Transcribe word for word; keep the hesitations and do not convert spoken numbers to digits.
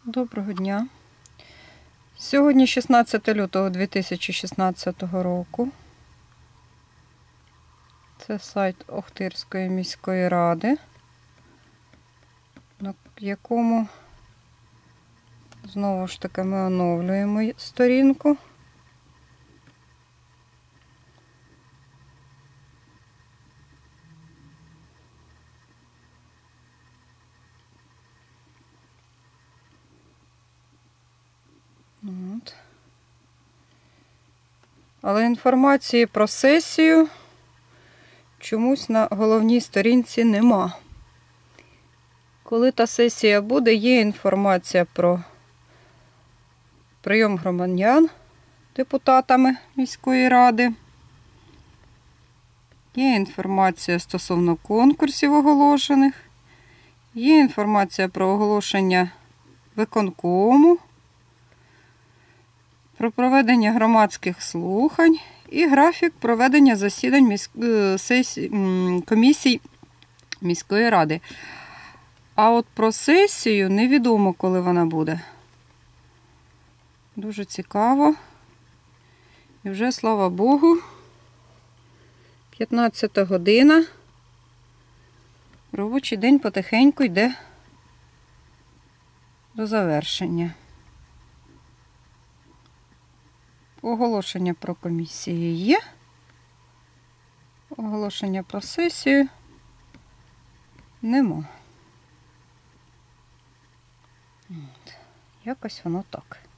Доброго дня. Сьогодні шістнадцяте лютого дві тисячі шістнадцятого року. Це сайт Охтирської міської ради, на якому знову ж таки ми оновлюємо сторінку. От. Але інформації про сесію чомусь на головній сторінці нема. Коли та сесія буде, є інформація про прийом громадян депутатами міської ради. Є інформація стосовно конкурсів оголошених. Є інформація про оголошення виконкому, про проведення громадських слухань і графік проведення засідань міськ... сесій... комісій міської ради. А от про сесію невідомо, коли вона буде. Дуже цікаво. І вже, слава Богу, п'ятнадцята година. Робочий день потихеньку йде до завершення. Оголошення про комісії є. Оголошення про сесію нема. От. Якось воно так.